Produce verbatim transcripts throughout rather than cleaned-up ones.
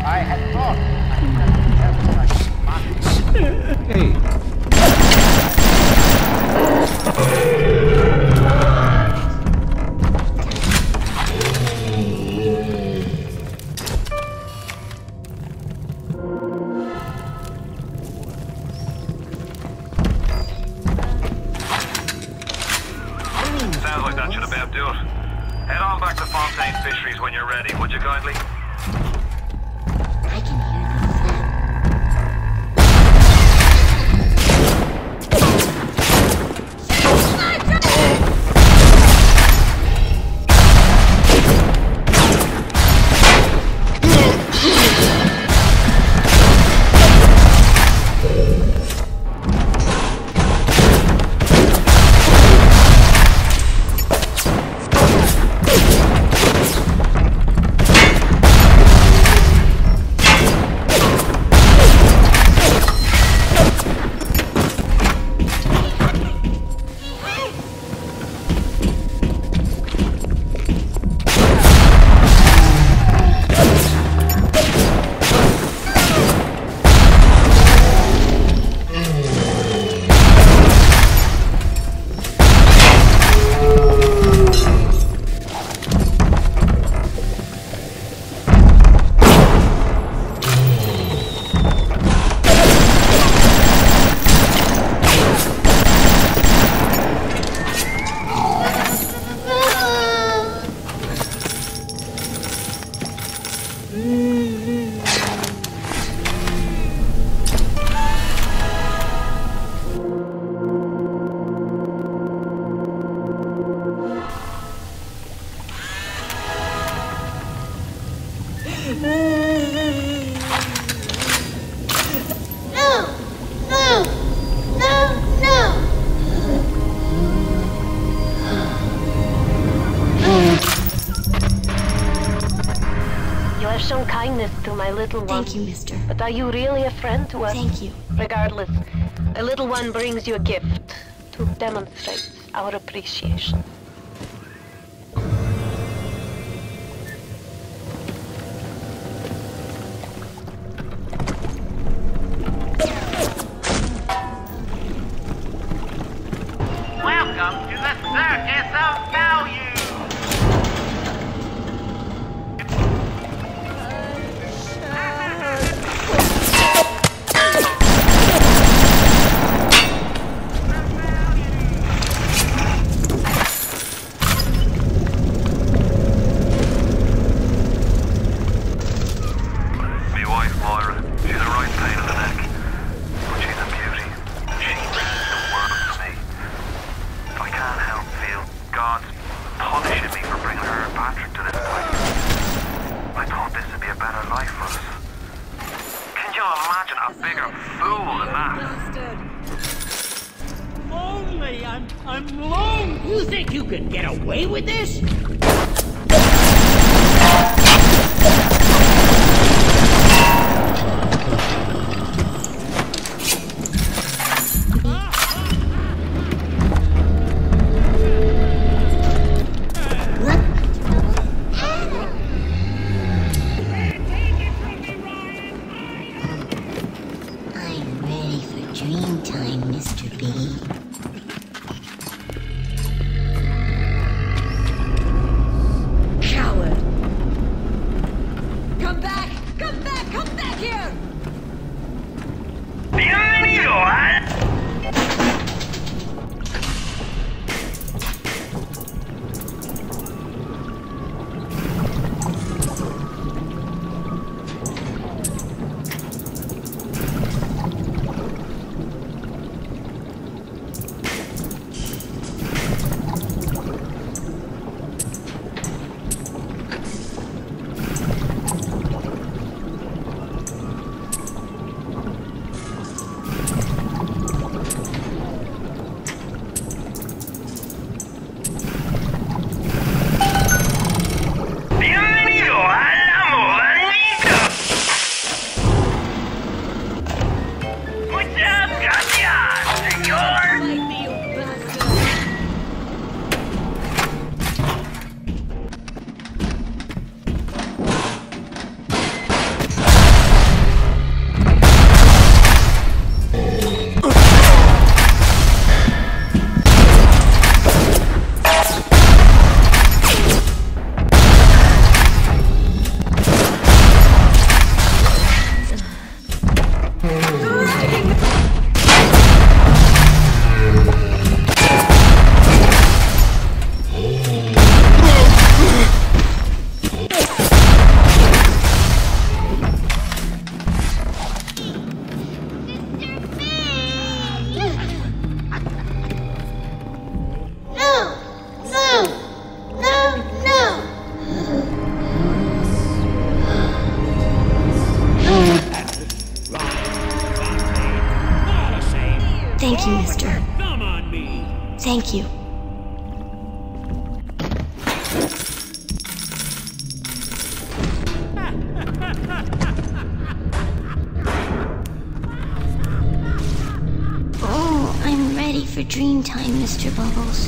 I had thought I had Hey. Sounds like that should about do it. Head on back to Fontaine Fisheries when you're ready, would you kindly? I can hear the sound. Little one. Thank you, mister. But are you really a friend to us? Thank you. Regardless, a little one brings you a gift to demonstrate our appreciation. Welcome to the Circus of Value! You think you can get away with this? I'm ready for dream time, Mister B. Thank you, mister. Come on me. Thank you. Oh, I'm ready for dream time, Mister Bubbles.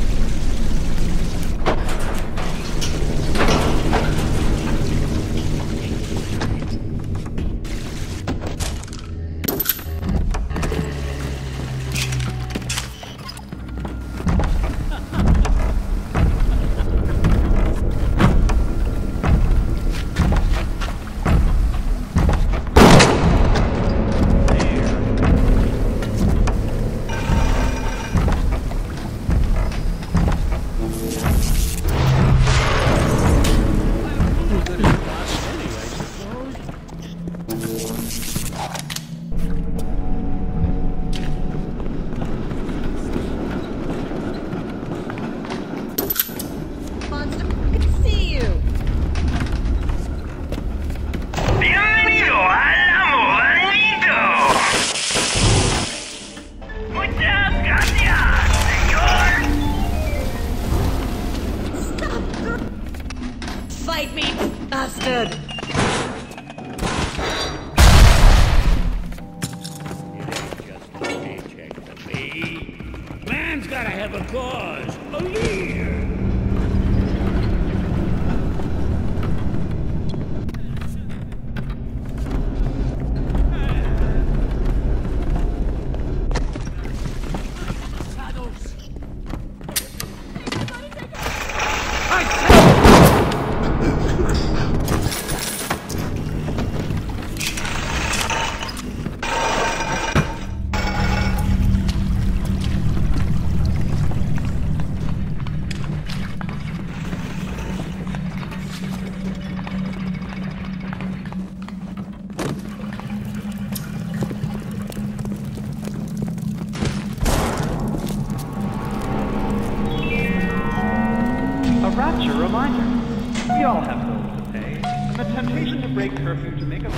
Fight me, bastard! It ain't just a paycheck for me. Man's gotta have a cause, a leader. A rapture reminder. We all have bills to pay, and the temptation to break curfew to make a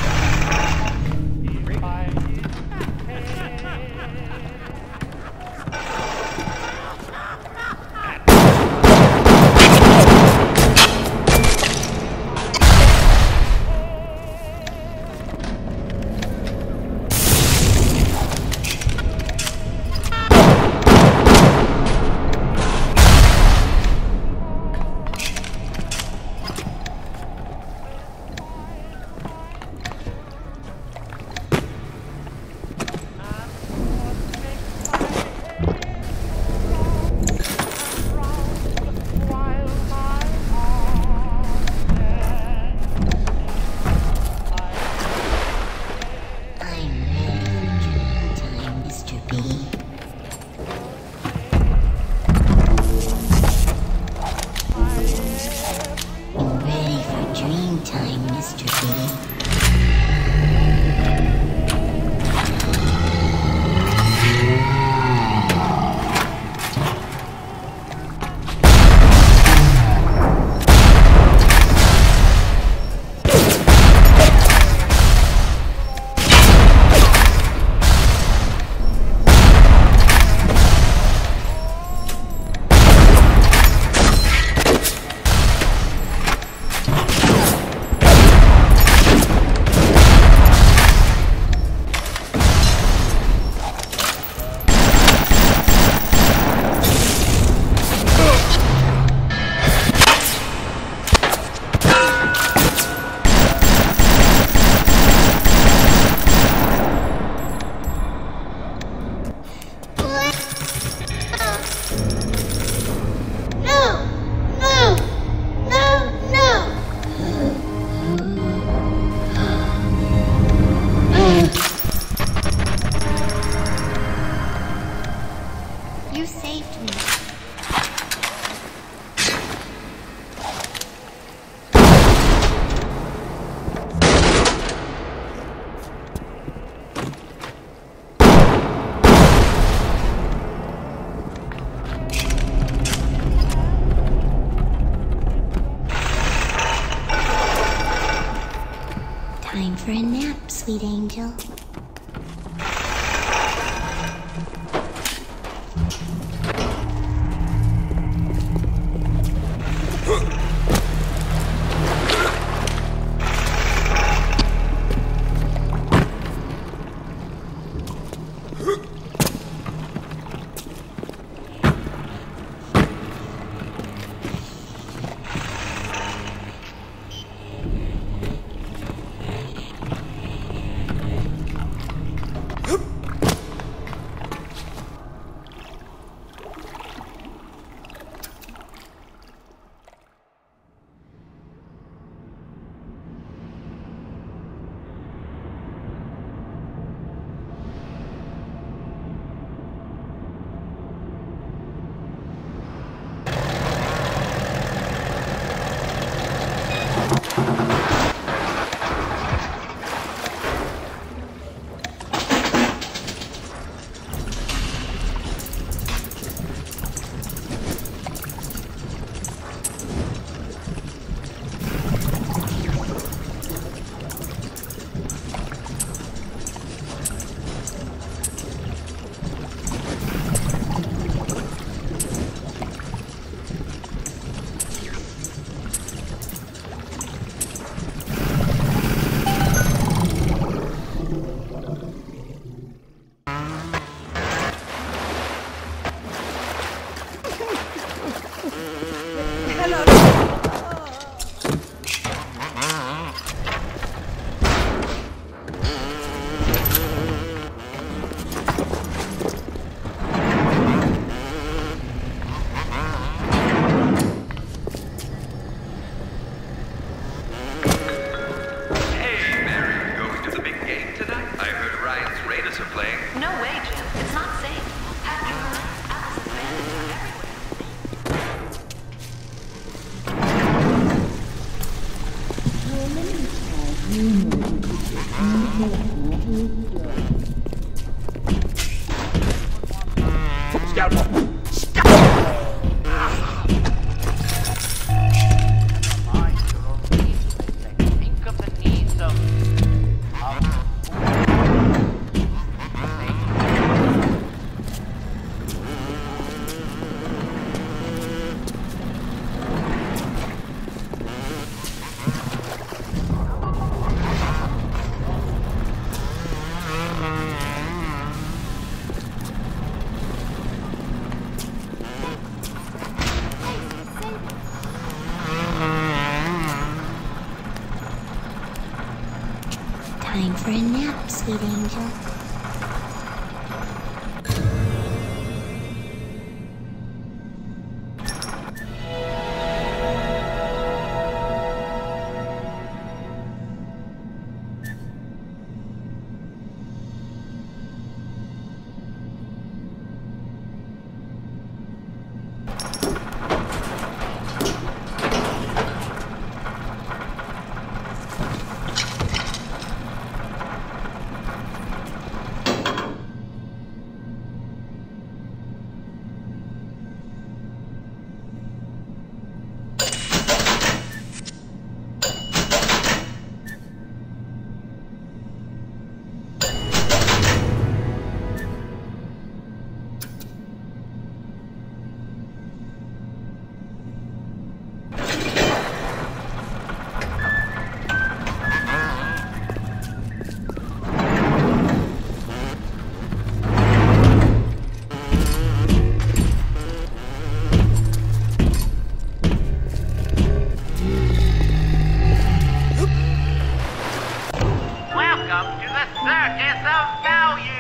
You saved me. Time for a nap, sweet angel. are playing? No way, Jim. It's not safe. Have you heard? Apple's abandoned everywhere. Scout! Think of the needs of... Time for a nap, sweet angel. Welcome to the Circus of Value!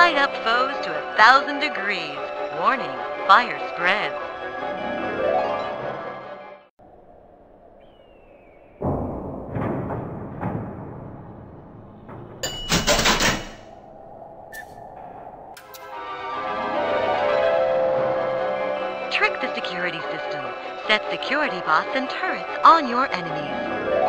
light up foes to a thousand degrees. Warning, fire spreads. Trick the security system. Set security bots and turrets on your enemies.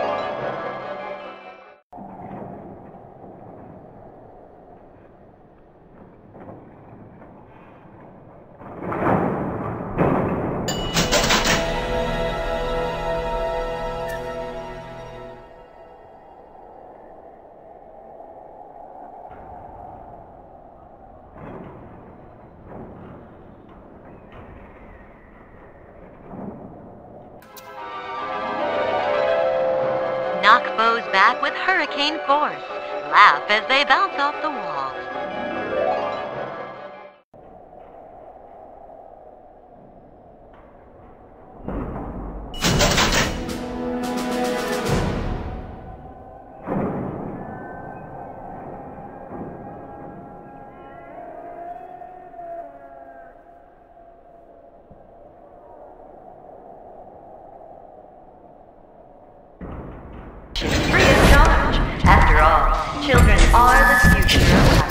Knock foes back with hurricane force. Laugh as they bounce off the walls. Free of charge. After all, children are the future of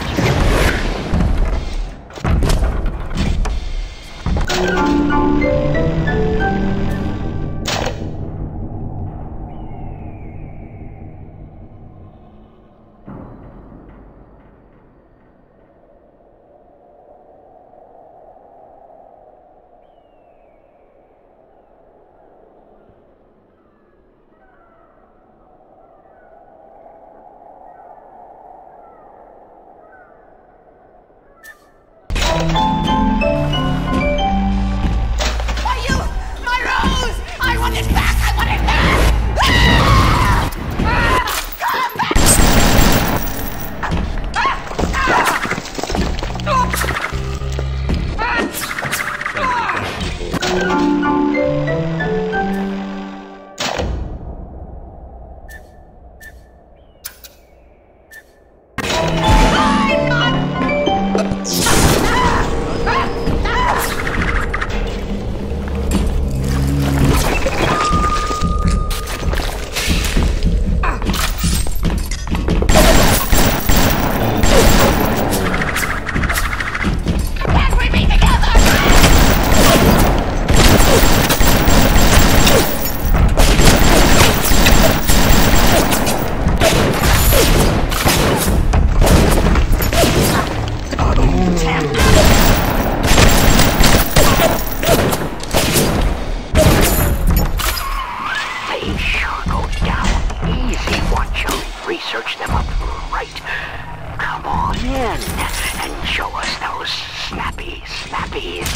Search them up right. Come on in and show us those snappy snappies.